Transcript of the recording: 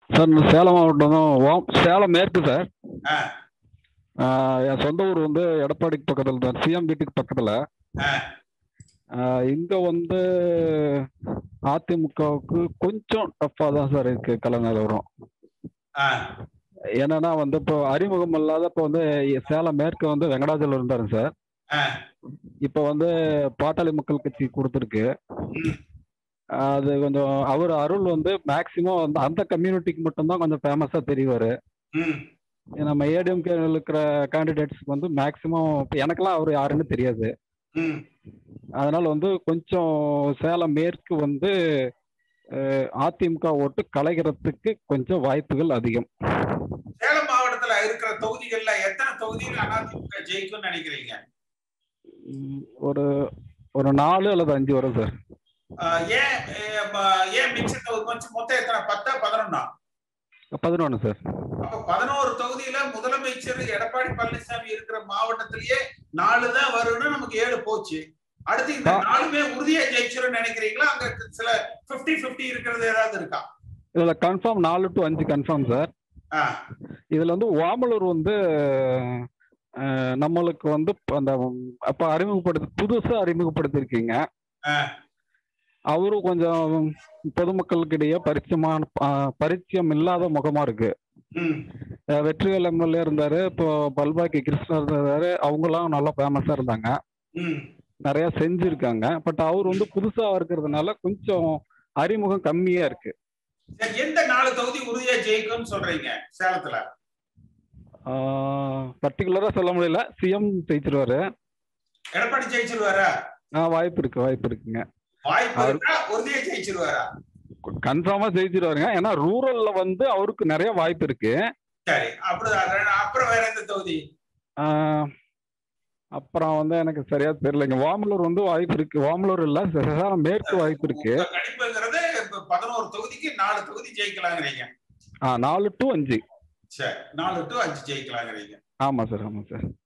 Sir நான் சேலம் மாவட்டம் தான் சேலம் மேற்கு சார். ஆ, என் சொந்த ஊர் வந்து எடப்பாடிக்கு பக்கத்தில் தான், சிஎம் வீட்டுக்கு பக்கத்தில். ஆ, இங்கே வந்து அதிமுகவுக்கு கொஞ்சம் டஃப்பாக தான் சார் இருக்கு கள நிலவரம். ஆ, என்னன்னா வந்து இப்போ அறிமுகம் இல்லாத இப்போ வந்து சேலம் மேற்கு வந்து வெங்கடாஜலம் இருந்தாருங்க சார். ஆ, இப்போ வந்து பாட்டாளி மக்கள் கட்சி கொடுத்துருக்கு. ம், அது கொஞ்சம் அவர் அருள் வந்து மேக்சிமம் வந்து அந்த கம்யூனிட்டிக்கு மட்டும்தான் கொஞ்சம் ஃபேமஸாக தெரிவார். ம். நம்ம ஏடிஎம்கே இருக்கிற கேண்டிடேட்ஸ்க்கு வந்து மேக்சிமம் இப்போ எனக்கெல்லாம் அவர் யாருன்னு தெரியாது. ம். அதனால வந்து கொஞ்சம் சேலம் மேற்கு வந்து அதிமுக ஓட்டு கலைகிறதுக்கு கொஞ்சம் வாய்ப்புகள் அதிகம். சேலம் மாவட்டத்துல இருக்கிற தொகுதிகள்ல எத்தனை தொகுதிகள் அதிமுக ஜெயிக்கும்னு நினைக்கிறீங்க? ஒரு ஒரு 4 அல்லது 5 வரும் சார். ஏன் ஏன் மிச்ச தொகுதி மொத்தம் எத்தனை? 10 11? 11 சார். அப்ப 11 தொகுதியில முதலமைச்சர் எடப்பாடி பழனிசாமி இருக்கிற மாவட்டத்திலேயே 4 தான் வரும்னு நமக்கு 7 போச்சு. அடுத்து இந்த 4மே உறுதியா ஜெயிச்சிரும் நினைக்கிறீங்களா? அங்க சில 50-50 இருக்கிறது ஏதாவது இருக்கா? இதுல கன்ஃபார்ம் 4 to 5 கன்ஃபார்ம் சார். இதுல வந்து ஓமலூர் வந்து நம்மளுக்கு வந்து அந்த அப்ப புதுசா அறிமுகப்படுத்திருக்கீங்க. அவரும் கொஞ்சம் பொதுமக்களுக்கிடையே பரிச்சயம் இல்லாத முகமா இருக்கு. வெற்றிவேல் எம்எல்ஏ இருந்தாரு, இப்போ பல்பாக்கி கிருஷ்ணர் இருந்தாரு, அவங்களாம் நல்லா ஃபேமஸா இருந்தாங்க, நிறைய செஞ்சிருக்காங்க. பட் அவர் வந்து புதுசா இருக்கிறதுனால கொஞ்சம் அறிமுகம் கம்மியா இருக்கு. எந்த 4 தொகுதி உறுதியா ஜெயிக்கும்னு சொல்றீங்க சேலத்துல? பர்டிகுலரா சொல்ல முடியல. சிஎம் ஜெயிச்சிருவாரு. எடப்பாடி ஜெயிச்சிருவாரா? வாய்ப்பு இருக்குங்க. உறுதியா ஜெயிச்சிருவாரா? கன்ஃபார்மா ஜெயிச்சிருவாருங்க. ஏன்னா ரூரல்ல வந்து அவருக்கு நிறைய வாய்ப்பு இருக்கு. சரி, அப்புறம் வேற எந்த தொகுதி? அப்புறம் வந்து எனக்கு சரியா தெரியலங்க. ஓமலூர் வந்து வாய்ப்பு இருக்கு. ஓமலூர் இல்ல, சேலம் மேற்கு வாய்ப்பு இருக்கு. கணிப்புங்கிறது 11 தொகுதிக்கு 4 தொகுதி ஜெயிக்கலாங்கிறீங்க? 4 to 5. சரி, 4 to 5 ஜெயிக்கலாங்கிறீங்க. ஆமா சார்.